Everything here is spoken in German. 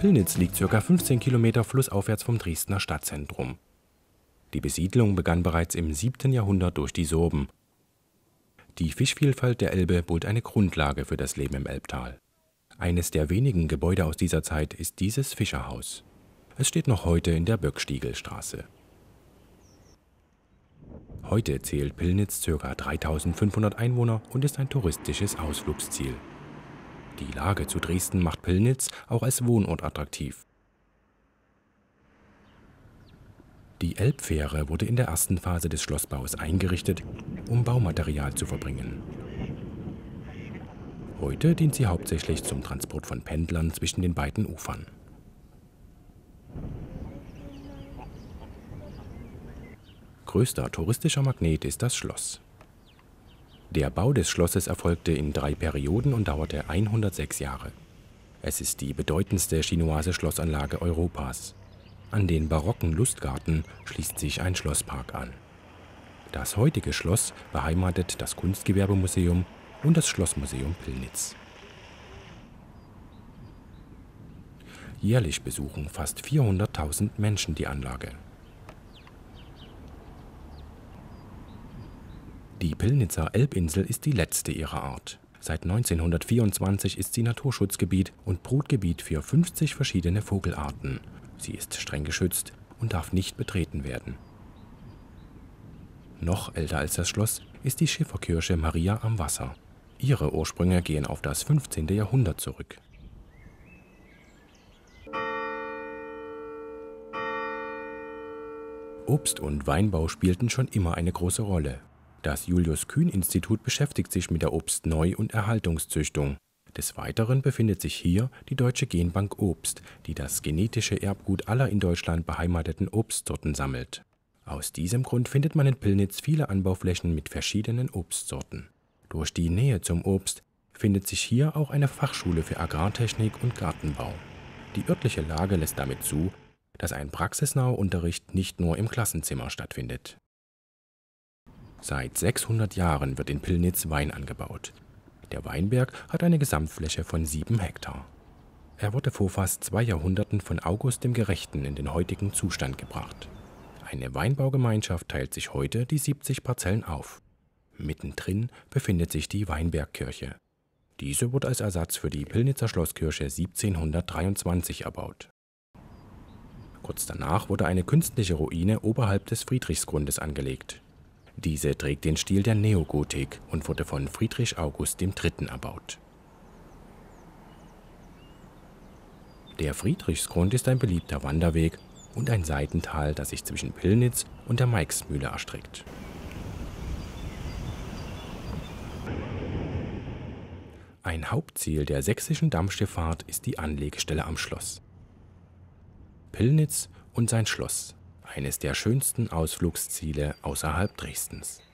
Pillnitz liegt ca. 15 Kilometer flussaufwärts vom Dresdner Stadtzentrum. Die Besiedlung begann bereits im 7. Jahrhundert durch die Sorben. Die Fischvielfalt der Elbe bot eine Grundlage für das Leben im Elbtal. Eines der wenigen Gebäude aus dieser Zeit ist dieses Fischerhaus. Es steht noch heute in der Böckstiegelstraße. Heute zählt Pillnitz ca. 3500 Einwohner und ist ein touristisches Ausflugsziel. Die Lage zu Dresden macht Pillnitz auch als Wohnort attraktiv. Die Elbfähre wurde in der ersten Phase des Schlossbaus eingerichtet, um Baumaterial zu verbringen. Heute dient sie hauptsächlich zum Transport von Pendlern zwischen den beiden Ufern. Größter touristischer Magnet ist das Schloss. Der Bau des Schlosses erfolgte in 3 Perioden und dauerte 106 Jahre. Es ist die bedeutendste chinoise Schlossanlage Europas. An den barocken Lustgarten schließt sich ein Schlosspark an. Das heutige Schloss beheimatet das Kunstgewerbemuseum und das Schlossmuseum Pillnitz. Jährlich besuchen fast 400.000 Menschen die Anlage. Die Pillnitzer Elbinsel ist die letzte ihrer Art. Seit 1924 ist sie Naturschutzgebiet und Brutgebiet für 50 verschiedene Vogelarten. Sie ist streng geschützt und darf nicht betreten werden. Noch älter als das Schloss ist die Schifferkirche Maria am Wasser. Ihre Ursprünge gehen auf das 15. Jahrhundert zurück. Obst- und Weinbau spielten schon immer eine große Rolle. Das Julius-Kühn-Institut beschäftigt sich mit der Obstneu- und Erhaltungszüchtung. Des Weiteren befindet sich hier die Deutsche Genbank Obst, die das genetische Erbgut aller in Deutschland beheimateten Obstsorten sammelt. Aus diesem Grund findet man in Pillnitz viele Anbauflächen mit verschiedenen Obstsorten. Durch die Nähe zum Obst findet sich hier auch eine Fachschule für Agrartechnik und Gartenbau. Die örtliche Lage lässt damit zu, dass ein praxisnaher Unterricht nicht nur im Klassenzimmer stattfindet. Seit 600 Jahren wird in Pillnitz Wein angebaut. Der Weinberg hat eine Gesamtfläche von 7 Hektar. Er wurde vor fast 2 Jahrhunderten von August dem Gerechten in den heutigen Zustand gebracht. Eine Weinbaugemeinschaft teilt sich heute die 70 Parzellen auf. Mittendrin befindet sich die Weinbergkirche. Diese wurde als Ersatz für die Pillnitzer Schlosskirche 1723 erbaut. Kurz danach wurde eine künstliche Ruine oberhalb des Friedrichsgrundes angelegt. Diese trägt den Stil der Neogotik und wurde von Friedrich August III. Erbaut. Der Friedrichsgrund ist ein beliebter Wanderweg und ein Seitental, das sich zwischen Pillnitz und der Meixmühle erstreckt. Ein Hauptziel der sächsischen Dampfschifffahrt ist die Anlegestelle am Schloss. Pillnitz und sein Schloss, eines der schönsten Ausflugsziele außerhalb Dresdens.